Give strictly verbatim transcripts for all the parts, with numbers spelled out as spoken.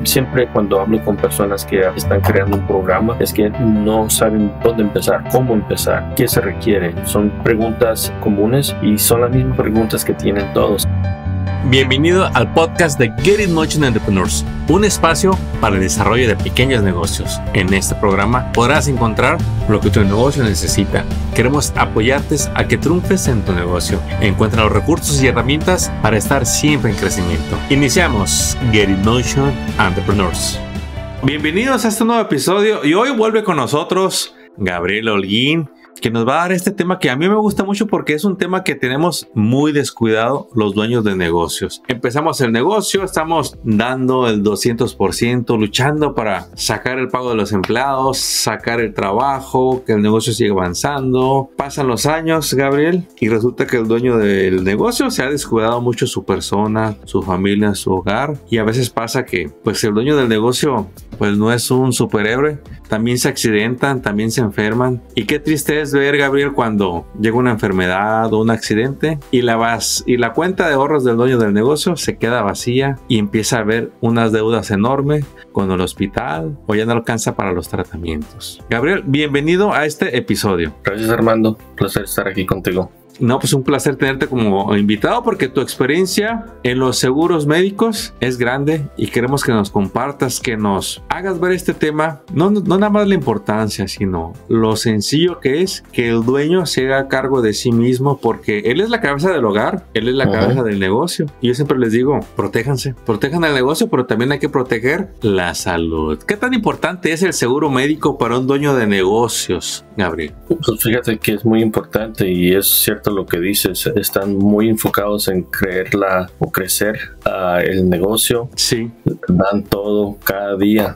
siempre cuando hablo con personas que están creando un programa es que no saben dónde empezar, cómo empezar, qué se requiere. Son preguntas comunes y son las mismas preguntas que tienen todos. Bienvenido al podcast de Get It Motion Entrepreneurs, un espacio para el desarrollo de pequeños negocios. En este programa podrás encontrar lo que tu negocio necesita. Queremos apoyarte a que triunfes en tu negocio. Encuentra los recursos y herramientas para estar siempre en crecimiento. Iniciamos Get It Motion Entrepreneurs. Bienvenidos a este nuevo episodio y hoy vuelve con nosotros Gabriel Holguín, que nos va a dar este tema que a mí me gusta mucho porque es un tema que tenemos muy descuidado los dueños de negocios. Empezamos el negocio, estamos dando el doscientos por ciento, luchando para sacar el pago de los empleados, sacar el trabajo, que el negocio siga avanzando. Pasan los años, Gabriel, y resulta que el dueño del negocio se ha descuidado mucho su persona, su familia, su hogar, y a veces pasa que pues el dueño del negocio pues no es un superhéroe, también se accidentan, también se enferman, y qué triste es ver, Gabriel, cuando llega una enfermedad o un accidente y la vas y la cuenta de ahorros del dueño del negocio se queda vacía y empieza a haber unas deudas enormes con el hospital o ya no alcanza para los tratamientos. Gabriel, bienvenido a este episodio. Gracias, Armando. Placer estar aquí contigo. No, pues un placer tenerte como invitado porque tu experiencia en los seguros médicos es grande y queremos que nos compartas, que nos hagas ver este tema, no, no nada más la importancia, sino lo sencillo que es que el dueño se haga cargo de sí mismo, porque él es la cabeza del hogar, él es la uh-huh. cabeza del negocio. Y yo siempre les digo, protéjanse, protejan el negocio, pero también hay que proteger la salud. ¿Qué tan importante es el seguro médico para un dueño de negocios, Gabriel? Pues fíjate que es muy importante y es cierto lo que dices, están muy enfocados en creerla o crecer uh, el negocio. Sí. Dan todo cada día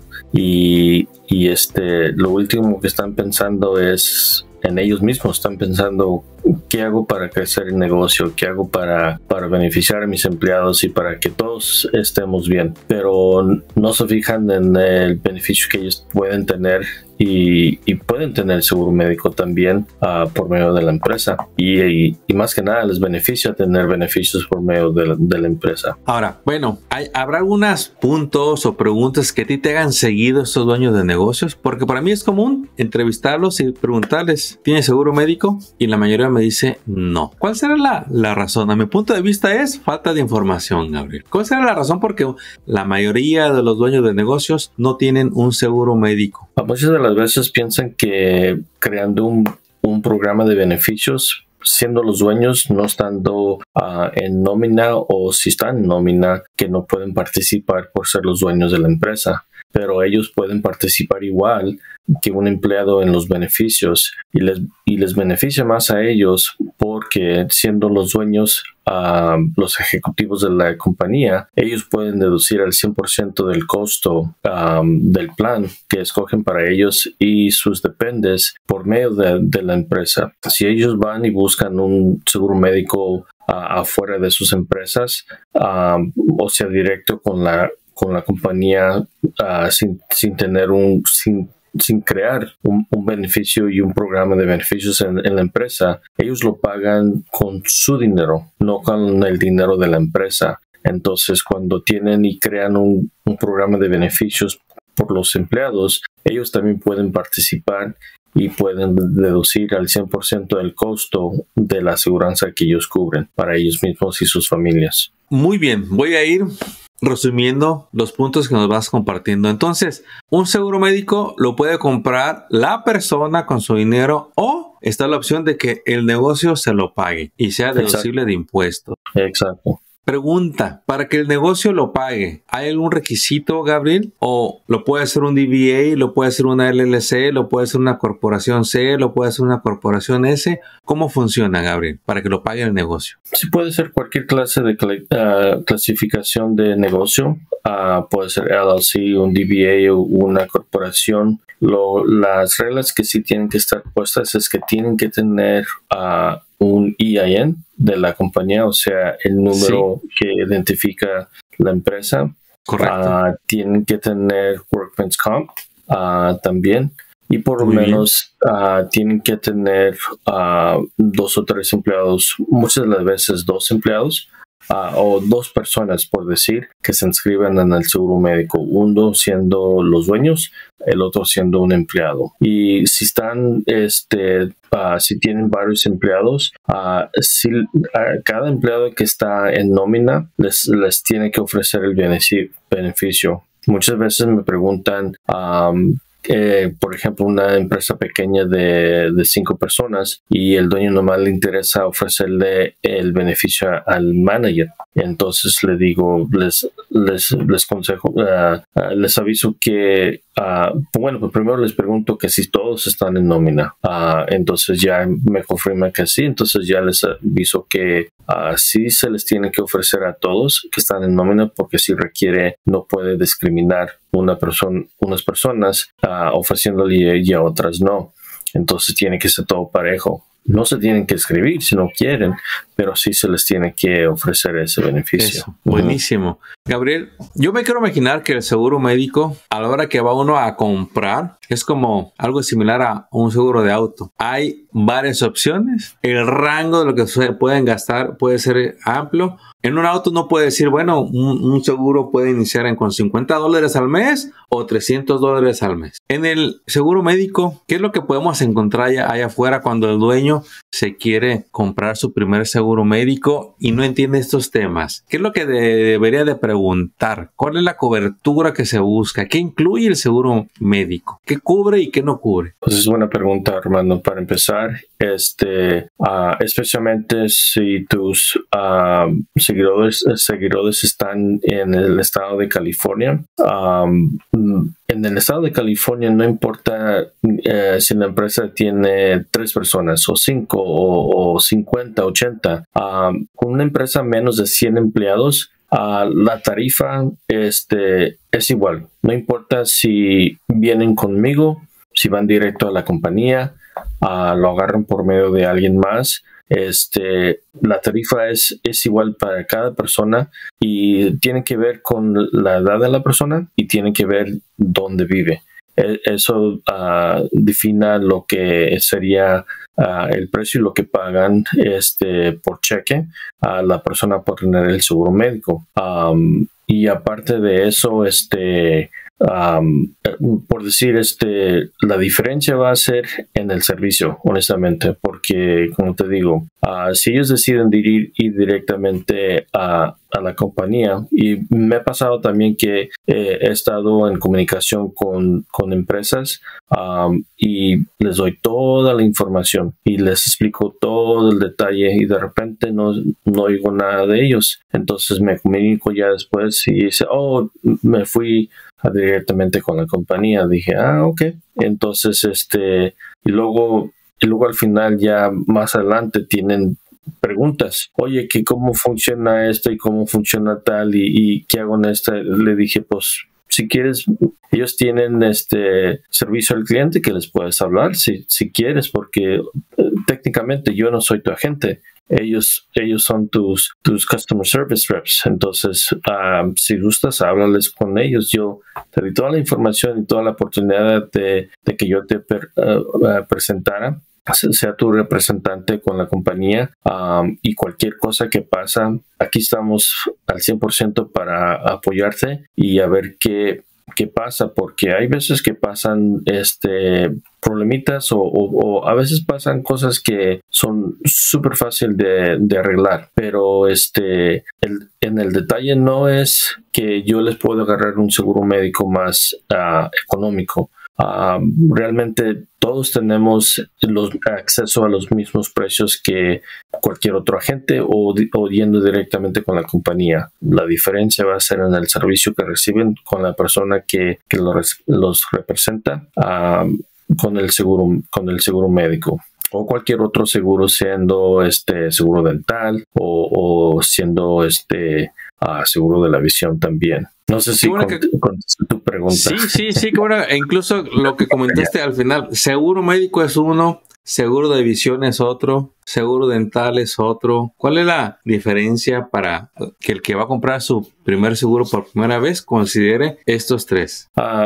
y, y este, lo último que están pensando es en ellos mismos. Están pensando, ¿qué hago para crecer el negocio? ¿Qué hago para, para beneficiar a mis empleados y para que todos estemos bien? Pero no se fijan en el beneficio que ellos pueden tener y, y pueden tener seguro médico también uh, por medio de la empresa. Y, y, y más que nada les beneficia tener beneficios por medio de la, de la empresa. Ahora, bueno, ¿hay, ¿habrá algunos puntos o preguntas que a ti te hagan seguido estos dueños de negocios? Porque para mí es común entrevistarlos y preguntarles, ¿tienes seguro médico? Y la mayoría me dice no. ¿Cuál será la, la razón? A mi punto de vista es falta de información, Gabriel. ¿Cuál será la razón? Porque la mayoría de los dueños de negocios no tienen un seguro médico. A muchas de las veces piensan que creando un, un programa de beneficios, siendo los dueños, no estando uh, en nómina, o si están en nómina, que no pueden participar por ser los dueños de la empresa. Pero ellos pueden participar igual que un empleado en los beneficios y les, y les beneficia más a ellos porque siendo los dueños, uh, los ejecutivos de la compañía, ellos pueden deducir el cien por ciento del costo um, del plan que escogen para ellos y sus dependes por medio de, de la empresa. Si ellos van y buscan un seguro médico uh, afuera de sus empresas, um, o sea, directo con la con la compañía, uh, sin, sin tener un, sin, sin crear un, un beneficio y un programa de beneficios en, en la empresa, ellos lo pagan con su dinero, no con el dinero de la empresa. Entonces, cuando tienen y crean un, un programa de beneficios por los empleados, ellos también pueden participar y pueden deducir al cien por ciento del costo de la aseguranza que ellos cubren para ellos mismos y sus familias. Muy bien, voy a ir resumiendo los puntos que nos vas compartiendo. Entonces, un seguro médico lo puede comprar la persona con su dinero, o está la opción de que el negocio se lo pague y sea deducible de impuestos. Exacto. Pregunta, para que el negocio lo pague, ¿hay algún requisito, Gabriel? ¿O lo puede hacer un D B A, lo puede hacer una L L C, lo puede hacer una corporación C, lo puede hacer una corporación S? ¿Cómo funciona, Gabriel, para que lo pague el negocio? Sí, puede ser cualquier clase de cl- uh, clasificación de negocio. Uh, puede ser L L C, un D B A o una corporación. Lo, las reglas que sí tienen que estar puestas es que tienen que tener uh, un E I N de la compañía, o sea, el número sí. que identifica la empresa. Correcto. Uh, tienen que tener Workman's Comp uh, también. Y por lo Muy menos uh, tienen que tener uh, dos o tres empleados, muchas de las veces dos empleados, uh, o dos personas, por decir, que se inscriban en el seguro médico, uno siendo los dueños, el otro siendo un empleado. Y si están, este, uh, si tienen varios empleados, uh, si, uh, cada empleado que está en nómina les, les tiene que ofrecer el beneficio. Muchas veces me preguntan, um, Eh, por ejemplo, una empresa pequeña de, de cinco personas y el dueño nomás le interesa ofrecerle el beneficio al manager. Entonces le digo, les les les consejo, uh, uh, les aviso que, uh, bueno, pues primero les pregunto que si todos están en nómina. Uh, entonces ya me confirman que sí, entonces ya les aviso que uh, sí se les tiene que ofrecer a todos que están en nómina, porque si requiere, no puede discriminar una persona, unas personas uh, ofreciéndole y a otras no. Entonces tiene que ser todo parejo. No se tienen que escribir si no quieren, pero sí se les tiene que ofrecer ese beneficio. Eso, buenísimo. Uh-huh. Gabriel, yo me quiero imaginar que el seguro médico, a la hora que va uno a comprar, es como algo similar a un seguro de auto. Hay varias opciones. El rango de lo que se pueden gastar puede ser amplio. En un auto no puede decir, bueno, un, un seguro puede iniciar en con cincuenta dólares al mes o trescientos dólares al mes. En el seguro médico, ¿qué es lo que podemos encontrar allá, allá afuera cuando el dueño se quiere comprar su primer seguro médico y no entiende estos temas? ¿Qué es lo que de, debería de preguntar? ¿Cuál es la cobertura que se busca? ¿Qué incluye el seguro médico? ¿Qué cubre y qué no cubre? Pues es buena pregunta, Armando. Para empezar, este, uh, especialmente si tus uh, seguidores, seguidores están en el estado de California. Um, en el estado de California no importa eh, si la empresa tiene tres personas o cinco o, o cincuenta, ochenta. Um, con una empresa menos de cien empleados, uh, la tarifa este, es igual. No importa si vienen conmigo, si van directo a la compañía, uh, lo agarran por medio de alguien más. Este, la tarifa es, es igual para cada persona y tiene que ver con la edad de la persona y tiene que ver dónde vive. Eso uh, define lo que sería uh, el precio y lo que pagan este, por cheque a la persona por tener el seguro médico. Um, y aparte de eso, este... Um, por decir, este, la diferencia va a ser en el servicio, honestamente, porque, como te digo, uh, si ellos deciden ir, ir directamente a, a la compañía, y me ha pasado también que eh, he estado en comunicación con, con empresas um, y les doy toda la información y les explico todo el detalle y de repente no, no oigo nada de ellos. Entonces me comunico ya después y dice, oh, me fui directamente con la compañía. Dije, ah, ok. Entonces, este, y luego, y luego al final ya más adelante tienen preguntas. Oye, que cómo funciona esto y cómo funciona tal y, y qué hago en esta. Le dije, pues, si quieres, ellos tienen este servicio al cliente que les puedes hablar si, si quieres, porque eh, técnicamente yo no soy tu agente. Ellos, ellos son tus, tus customer service reps. Entonces, um, si gustas, háblales con ellos. Yo te doy toda la información y toda la oportunidad de, de que yo te per, uh, uh, presentara, sea tu representante con la compañía, um, y cualquier cosa que pasa, aquí estamos al cien por ciento para apoyarte y a ver qué, qué pasa, porque hay veces que pasan este problemitas o, o, o a veces pasan cosas que son súper fácil de, de arreglar, pero este el, en el detalle no es que yo les puedo agarrar un seguro médico más uh, económico. Uh, realmente todos tenemos los, acceso a los mismos precios que cualquier otro agente o, o yendo directamente con la compañía. La diferencia va a ser en el servicio que reciben con la persona que, que los, los representa uh, con el seguro, con el seguro médico. O cualquier otro seguro, siendo este seguro dental o, o siendo este uh, seguro de la visión también. No sé si bueno cont que... contesté tu pregunta. Sí, sí, sí, que bueno, e incluso lo que comentaste al final, seguro médico es uno, seguro de visión es otro, seguro dental es otro. ¿Cuál es la diferencia para que el que va a comprar su primer seguro por primera vez considere estos tres? Uh,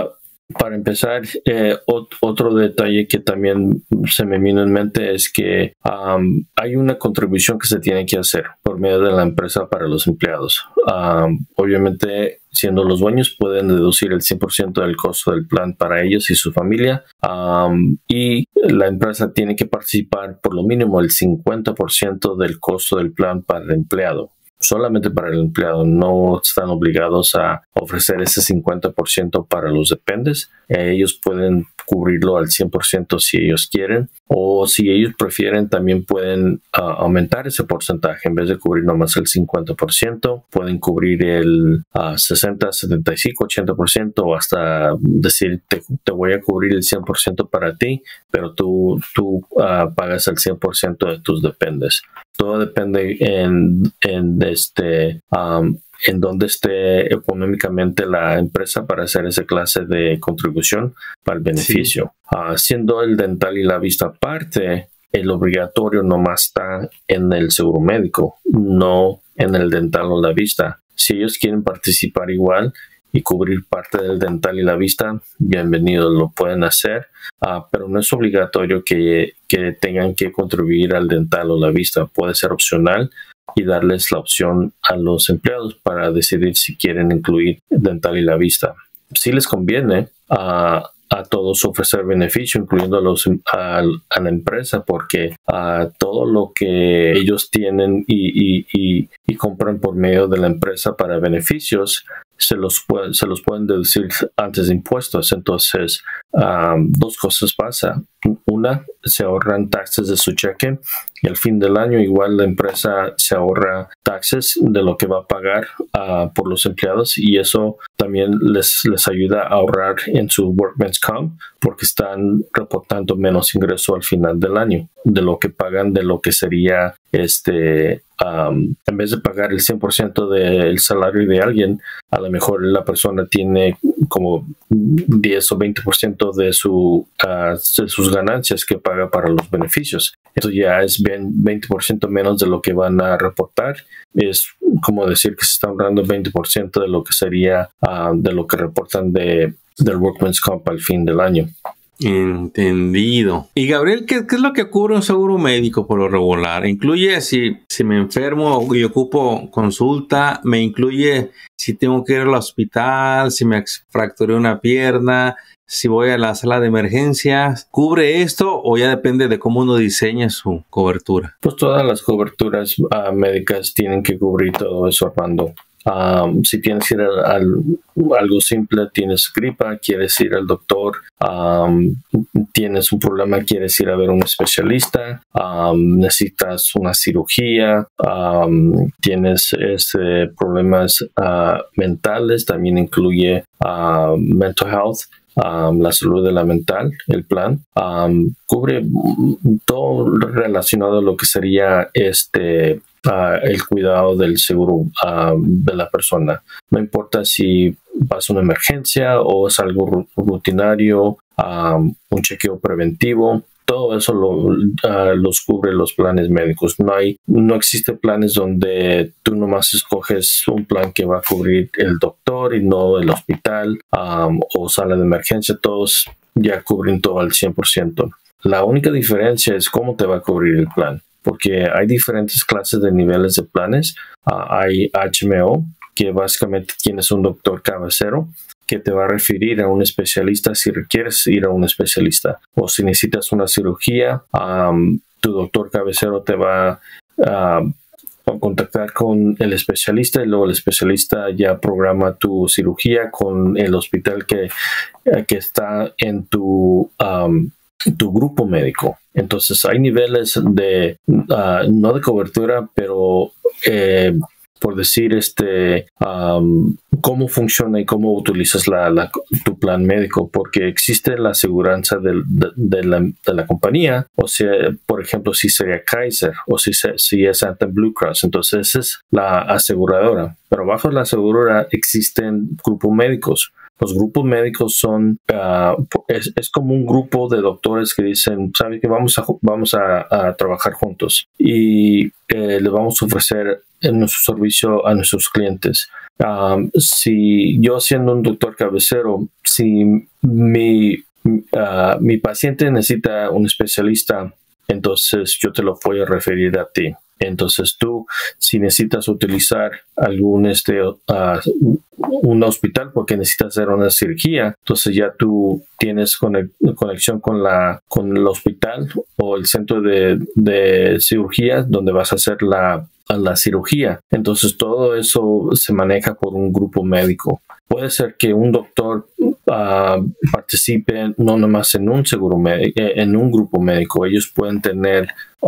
para empezar, eh, ot- otro detalle que también se me vino en mente es que um, hay una contribución que se tiene que hacer por medio de la empresa para los empleados. Um, obviamente, siendo los dueños, pueden deducir el cien por ciento del costo del plan para ellos y su familia. Um, y la empresa tiene que participar por lo mínimo el cincuenta por ciento del costo del plan para el empleado. Solamente para el empleado, no están obligados a ofrecer ese cincuenta por ciento para los dependes. Eh, ellos pueden cubrirlo al cien por ciento si ellos quieren, o si ellos prefieren también pueden uh, aumentar ese porcentaje. En vez de cubrir nomás el cincuenta por ciento, pueden cubrir el uh, sesenta, setenta y cinco, ochenta por ciento, o hasta decir te, te voy a cubrir el cien por ciento para ti, pero tú, tú uh, pagas el cien por ciento de tus dependes. Todo depende en, en este um, en donde esté económicamente la empresa para hacer esa clase de contribución para el beneficio. Sí. Uh, siendo el dental y la vista aparte, el obligatorio nomás está en el seguro médico, no en el dental o la vista. Si ellos quieren participar igual y cubrir parte del dental y la vista, bienvenidos, lo pueden hacer, uh, pero no es obligatorio que, que tengan que contribuir al dental o la vista. Puede ser opcional y darles la opción a los empleados para decidir si quieren incluir dental y la vista. Si les conviene uh, a todos ofrecer beneficio, incluyendo a, los, a, a la empresa, porque uh, todo lo que ellos tienen y, y, y, y compran por medio de la empresa para beneficios, se los, puede, se los pueden deducir antes de impuestos. Entonces, um, dos cosas pasan. Una, se ahorran taxes de su cheque y al fin del año igual la empresa se ahorra taxes de lo que va a pagar uh, por los empleados, y eso también les, les ayuda a ahorrar en su Workman's Comp, porque están reportando menos ingreso al final del año de lo que pagan de lo que sería este um, en vez de pagar el cien por ciento del salario de alguien, a lo mejor la persona tiene como diez o veinte por ciento de, su, uh, de sus ganancias que paga para los beneficios. Eso ya es bien veinte por ciento menos de lo que van a reportar. Es como decir que se está ahorrando veinte por ciento de lo que sería uh, de lo que reportan de, del Workman's Comp al fin del año. Entendido. Y Gabriel, ¿qué, ¿qué es lo que cubre un seguro médico por lo regular? ¿Incluye si, si me enfermo y ocupo consulta? ¿Me incluye si tengo que ir al hospital? ¿Si me fracturé una pierna? ¿Si voy a la sala de emergencias? ¿Cubre esto o ya depende de cómo uno diseña su cobertura? Pues todas las coberturas uh, médicas tienen que cubrir todo eso, Armando. Um, si tienes que ir a, a algo simple, tienes gripa, quieres ir al doctor, um, tienes un problema, quieres ir a ver a un especialista, um, necesitas una cirugía, um, tienes este, problemas uh, mentales, también incluye uh, mental health. Um, la salud de la mental, el plan um, cubre todo relacionado a lo que sería este uh, el cuidado del seguro uh, de la persona. No importa si pasa una emergencia o es algo rutinario, um, un chequeo preventivo. Todo eso lo, uh, los cubre los planes médicos. No hay, no existe planes donde tú nomás escoges un plan que va a cubrir el doctor y no el hospital um, o sala de emergencia. Todos ya cubren todo al cien por ciento. La única diferencia es cómo te va a cubrir el plan, porque hay diferentes clases de niveles de planes. Uh, hay H M O, que básicamente tienes un doctor cabecero que te va a referir a un especialista si requieres ir a un especialista, o si necesitas una cirugía, um, tu doctor cabecero te va a uh, contactar con el especialista y luego el especialista ya programa tu cirugía con el hospital que, que está en tu, um, tu grupo médico. Entonces hay niveles de, uh, no de cobertura, pero eh, por decir este um, cómo funciona y cómo utilizas la, la, tu plan médico, porque existe la aseguranza de, de, de, la, de la compañía, o sea, por ejemplo, si sería Kaiser o si, si es Anthem Blue Cross, entonces esa es la aseguradora, pero bajo la aseguradora existen grupos médicos. Los grupos médicos son, uh, es, es como un grupo de doctores que dicen, ¿sabes qué? Vamos a, vamos a, a trabajar juntos y eh, le vamos a ofrecer nuestro servicio a nuestros clientes. Um, si yo siendo un doctor cabecero, si mi, uh, mi paciente necesita un especialista, entonces yo te lo voy a referir a ti. Entonces tú, si necesitas utilizar algún este uh, un hospital porque necesitas hacer una cirugía, entonces ya tú tienes conex conexión con la con el hospital o el centro de, de cirugía donde vas a hacer la, la cirugía. Entonces todo eso se maneja por un grupo médico. Puede ser que un doctor uh, participe no nomás en un seguro médico, en un grupo médico. Ellos pueden tener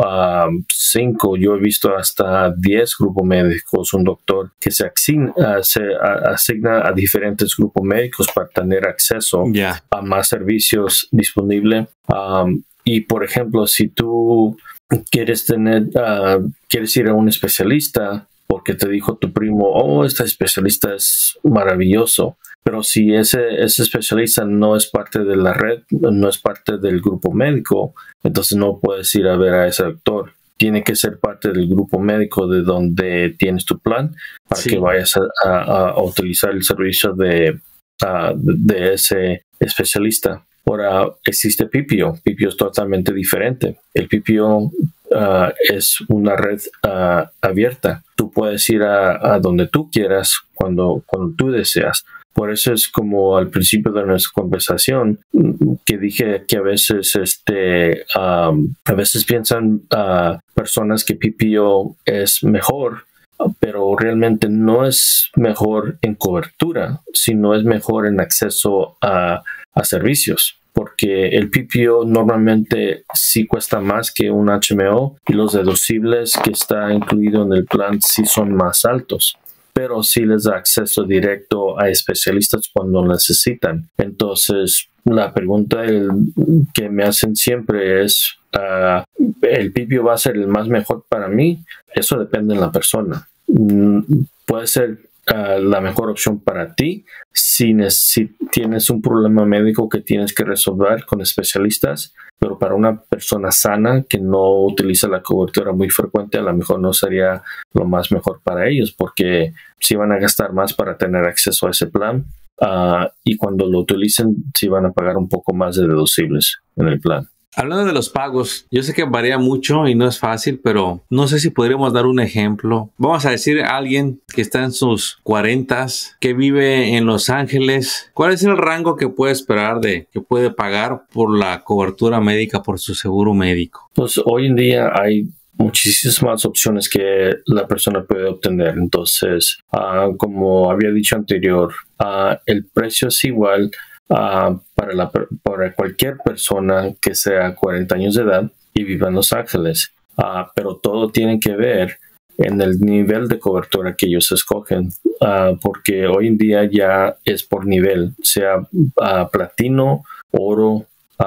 uh, cinco, yo he visto hasta diez grupos médicos. Un doctor que se asigna, uh, se uh, asigna a diferentes grupos médicos para tener acceso yeah. a más servicios disponibles. Um, y por ejemplo, si tú quieres tener, uh, quieres ir a un especialista, porque te dijo tu primo, oh, este especialista es maravilloso. Pero si ese, ese especialista no es parte de la red, no es parte del grupo médico, entonces no puedes ir a ver a ese doctor. Tiene que ser parte del grupo médico de donde tienes tu plan para sí. que vayas a, a, a utilizar el servicio de, uh, de ese especialista. Ahora existe P P O. P P O es totalmente diferente. El P P O uh, es una red uh, abierta. Tú puedes ir a, a donde tú quieras cuando, cuando tú deseas. Por eso es como al principio de nuestra conversación que dije que a veces este um, a veces piensan uh, personas que P P O es mejor, pero realmente no es mejor en cobertura, sino es mejor en acceso a, a servicios. Porque el P P O normalmente sí cuesta más que un H M O y los deducibles que está incluido en el plan sí son más altos, pero sí les da acceso directo a especialistas cuando necesitan. Entonces, la pregunta el, que me hacen siempre es, uh, ¿el P P O va a ser el más mejor para mí? Eso depende de la persona. Mm, puede ser Uh, la mejor opción para ti si, si tienes un problema médico que tienes que resolver con especialistas, pero para una persona sana que no utiliza la cobertura muy frecuente, a lo mejor no sería lo más mejor para ellos, porque si van a gastar más para tener acceso a ese plan uh, y cuando lo utilicen si van a pagar un poco más de deducibles en el plan. Hablando de los pagos, yo sé que varía mucho y no es fácil, pero no sé si podríamos dar un ejemplo. Vamos a decir a alguien que está en sus cuarentas, que vive en Los Ángeles. ¿Cuál es el rango que puede esperar de que puede pagar por la cobertura médica, por su seguro médico? Pues hoy en día hay muchísimas opciones que la persona puede obtener. Entonces, uh, como había dicho anterior, uh, el precio es igual Uh, para, la, para cualquier persona que sea cuarenta años de edad y viva en Los Ángeles. Uh, pero todo tiene que ver en el nivel de cobertura que ellos escogen, uh, porque hoy en día ya es por nivel, sea uh, platino, oro,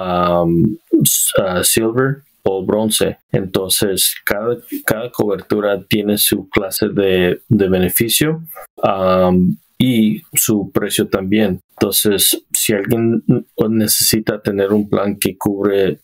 um, uh, silver o bronce. Entonces, cada, cada cobertura tiene su clase de, de beneficio um, y su precio también. Entonces, si alguien necesita tener un plan que cubre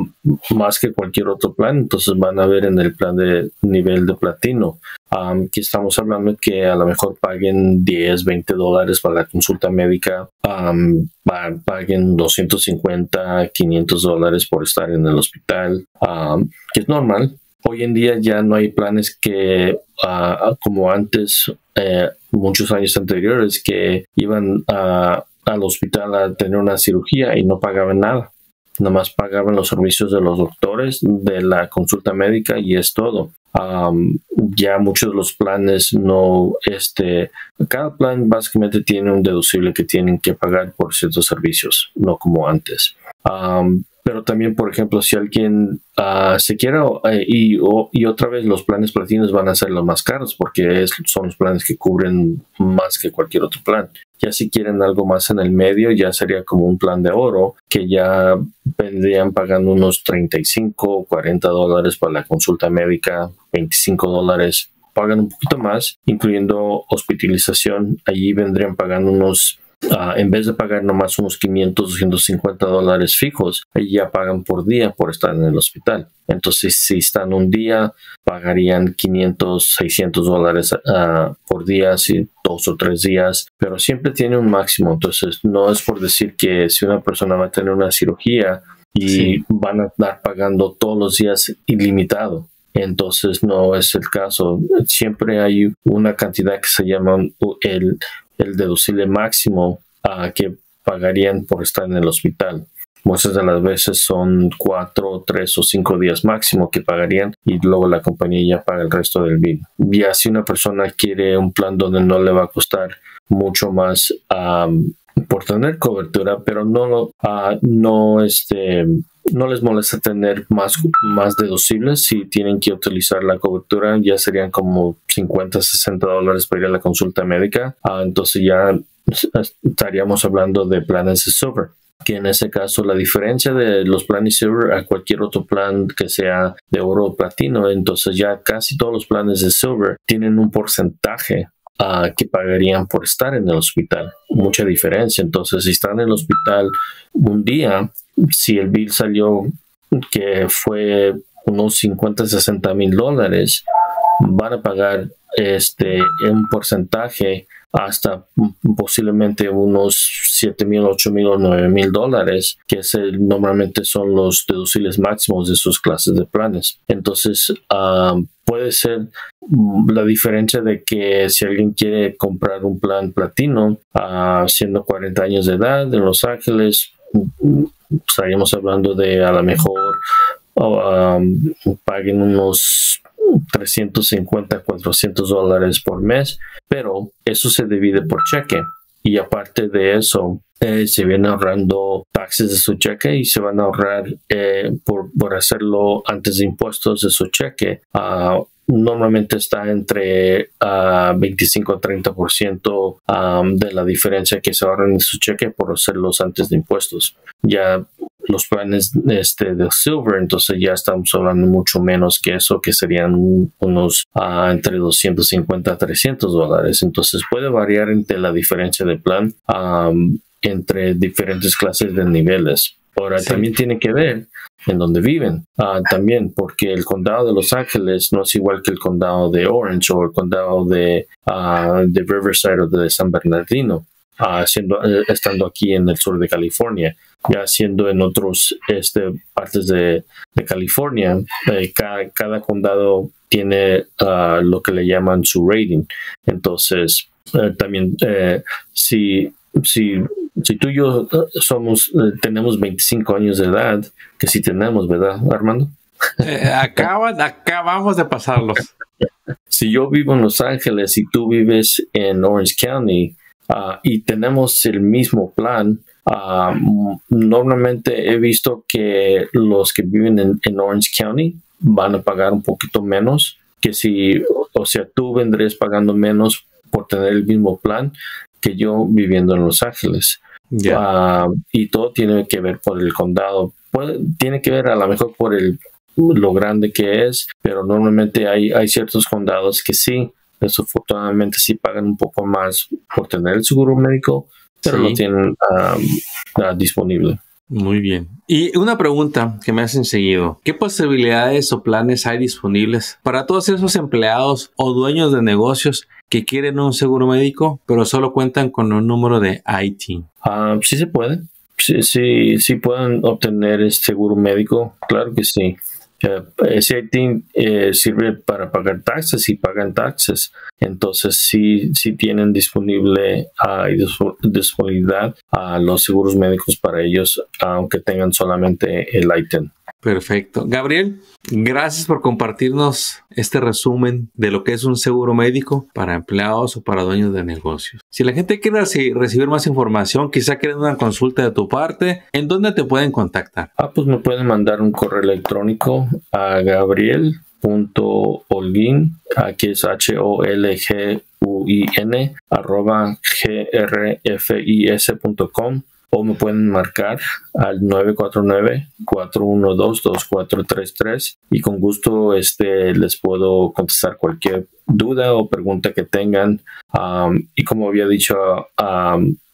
más que cualquier otro plan, entonces van a ver en el plan de nivel de platino. Um, que estamos hablando que a lo mejor paguen diez, veinte dólares para la consulta médica, um, paguen doscientos cincuenta, quinientos dólares por estar en el hospital, um, que es normal. Hoy en día ya no hay planes que, uh, como antes, eh, muchos años anteriores, que iban a, al hospital a tener una cirugía y no pagaban nada. Nomás pagaban los servicios de los doctores, de la consulta médica y es todo. Um, ya muchos de los planes no, este, cada plan básicamente tiene un deducible que tienen que pagar por ciertos servicios, no como antes. Um, Pero también, por ejemplo, si alguien uh, se quiera, uh, y, o, y otra vez los planes platinos van a ser los más caros porque es, son los planes que cubren más que cualquier otro plan. Ya si quieren algo más en el medio, ya sería como un plan de oro que ya vendrían pagando unos treinta y cinco, cuarenta dólares para la consulta médica, veinticinco dólares. Pagan un poquito más, incluyendo hospitalización. Allí vendrían pagando unos Uh, en vez de pagar nomás unos quinientos, doscientos cincuenta dólares fijos, ya pagan por día por estar en el hospital. Entonces, si están un día, pagarían quinientos, seiscientos dólares uh, por día, si dos o tres días, pero siempre tiene un máximo. Entonces, no es por decir que si una persona va a tener una cirugía y sí. van a estar pagando todos los días ilimitado. Entonces, no es el caso. Siempre hay una cantidad que se llama el, el deducible máximo uh, que pagarían por estar en el hospital. Muchas de las veces son cuatro, tres o cinco días máximo que pagarían y luego la compañía ya paga el resto del bill. Ya si una persona quiere un plan donde no le va a costar mucho más um, por tener cobertura, pero no, uh, no, este, no les molesta tener más, más deducibles, si tienen que utilizar la cobertura ya serían como cincuenta, sesenta dólares para ir a la consulta médica. Uh, entonces ya estaríamos hablando de planes de Silver, que en ese caso la diferencia de los planes Silver a cualquier otro plan que sea de oro o platino, entonces ya casi todos los planes de Silver tienen un porcentaje uh, que pagarían por estar en el hospital. Mucha diferencia. Entonces, si están en el hospital un día, si el bill salió que fue unos cincuenta, sesenta mil dólares, van a pagar este un porcentaje hasta posiblemente unos siete mil, ocho mil o nueve mil dólares, que es el, normalmente son los deducibles máximos de sus clases de planes. Entonces, uh, puede ser la diferencia de que si alguien quiere comprar un plan platino, uh, siendo cuarenta años de edad en Los Ángeles, estaríamos hablando de a lo mejor uh, um, paguen unos trescientos cincuenta, cuatrocientos dólares por mes, pero eso se divide por cheque y aparte de eso eh, se vienen ahorrando taxes de su cheque y se van a ahorrar eh, por, por hacerlo antes de impuestos de su cheque. Uh, normalmente está entre uh, veinticinco a treinta por ciento um, de la diferencia que se ahorran en su cheque por hacerlos antes de impuestos. Ya los planes este, de Silver, entonces ya estamos hablando mucho menos que eso, que serían unos uh, entre doscientos cincuenta a trescientos dólares. Entonces puede variar entre la diferencia de plan um, entre diferentes clases de niveles. Ahora, sí. También tiene que ver en donde viven, uh, también, porque el condado de Los Ángeles no es igual que el condado de Orange o el condado de, uh, de Riverside o de San Bernardino, uh, siendo, uh, estando aquí en el sur de California. Ya siendo en otras este, partes de, de California, eh, cada, cada condado tiene uh, lo que le llaman su rating. Entonces, eh, también eh, si... si Si tú y yo somos, eh, tenemos veinticinco años de edad, que sí tenemos, ¿verdad, Armando? Eh, acaban, acabamos de pasarlos. Si yo vivo en Los Ángeles y tú vives en Orange County uh, y tenemos el mismo plan, uh, normalmente he visto que los que viven en, en Orange County van a pagar un poquito menos, que si, o sea, tú vendrías pagando menos por tener el mismo plan que yo viviendo en Los Ángeles. Yeah. Uh, y todo tiene que ver por el condado. Puede, tiene que ver a lo mejor por el, lo grande que es, pero normalmente hay, hay ciertos condados que sí, desafortunadamente sí pagan un poco más por tener el seguro médico, pero sí lo tienen uh, uh, disponible. Muy bien. Y una pregunta que me hacen seguido. ¿Qué posibilidades o planes hay disponibles para todos esos empleados o dueños de negocios que quieren un seguro médico, pero solo cuentan con un número de I T? Uh, sí se puede. Sí, sí, sí pueden obtener el seguro médico. Claro que sí. Uh, ese I T eh, sirve para pagar taxes y pagan taxes. Entonces sí, sí tienen disponible uh, y disponibilidad a uh, los seguros médicos para ellos, aunque tengan solamente el I T I N. Perfecto. Gabriel, gracias por compartirnos este resumen de lo que es un seguro médico para empleados o para dueños de negocios. Si la gente quiere recibir más información, quizá quieren una consulta de tu parte, ¿en dónde te pueden contactar? Ah, pues me pueden mandar un correo electrónico a gabriel punto holguin, que es H O L G U I N, arroba G R F I S punto com. O me pueden marcar al nueve cuatro nueve, cuatro uno dos, dos cuatro tres tres y con gusto este, les puedo contestar cualquier duda o pregunta que tengan. Um, y como había dicho um,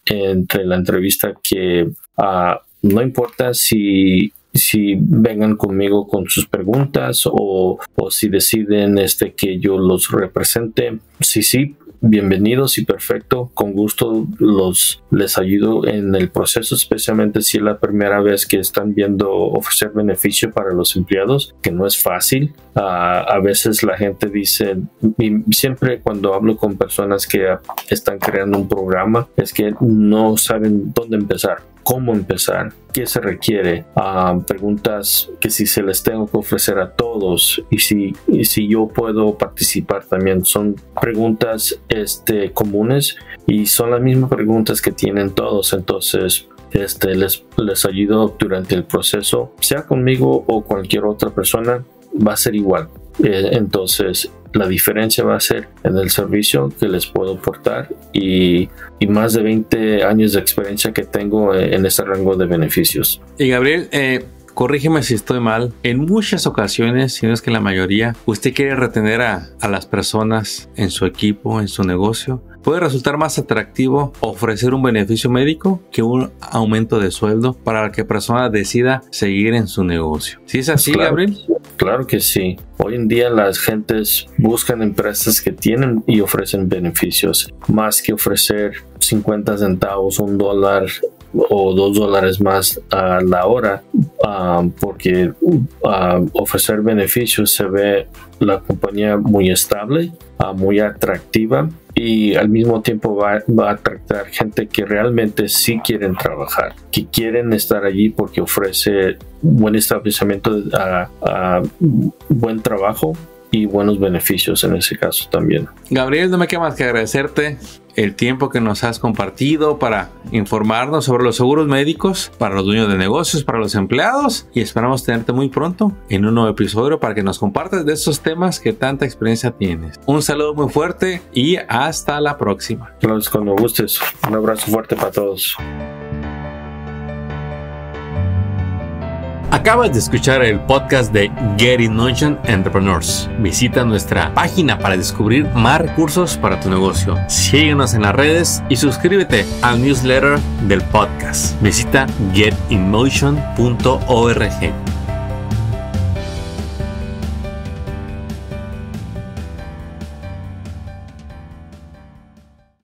entre la entrevista que uh, no importa si si vengan conmigo con sus preguntas o, o si deciden este que yo los represente. Sí, sí, bienvenidos y perfecto. Con gusto los les ayudo en el proceso, especialmente si es la primera vez que están viendo ofrecer beneficio para los empleados, que no es fácil. Uh, a veces la gente dice, y siempre cuando hablo con personas que están creando un programa, es que no saben dónde empezar, cómo empezar, qué se requiere, uh, preguntas que si se les tengo que ofrecer a todos y si, y si yo puedo participar también. Son preguntas este, comunes y son las mismas preguntas que tienen todos. Entonces este, les, les ayudo durante el proceso, sea conmigo o cualquier otra persona, va a ser igual. Eh, entonces la diferencia va a ser en el servicio que les puedo aportar y, y más de veinte años de experiencia que tengo en ese rango de beneficios. Y Gabriel, eh, corrígeme si estoy mal, en muchas ocasiones, si no es que la mayoría, usted quiere retener a, a las personas en su equipo, en su negocio. ¿Puede resultar más atractivo ofrecer un beneficio médico que un aumento de sueldo para que la persona decida seguir en su negocio? ¿Sí es así, claro, Gabriel? Claro que sí. Hoy en día las gentes buscan empresas que tienen y ofrecen beneficios, más que ofrecer cincuenta centavos, un dólar o dos dólares más a la hora, uh, porque uh, ofrecer beneficios se ve la compañía muy estable, uh, muy atractiva y al mismo tiempo va, va a atraer gente que realmente sí quieren trabajar, que quieren estar allí porque ofrece buen establecimiento, uh, uh, buen trabajo y buenos beneficios en ese caso también. Gabriel, no me queda más que agradecerte el tiempo que nos has compartido para informarnos sobre los seguros médicos para los dueños de negocios, para los empleados, y esperamos tenerte muy pronto en un nuevo episodio para que nos compartas de esos temas que tanta experiencia tienes. Un saludo muy fuerte y hasta la próxima. Claro, cuando gustes. Un abrazo fuerte para todos. Acabas de escuchar el podcast de Get in Motion Entrepreneurs. Visita nuestra página para descubrir más recursos para tu negocio. Síguenos en las redes y suscríbete al newsletter del podcast. Visita get in motion punto org.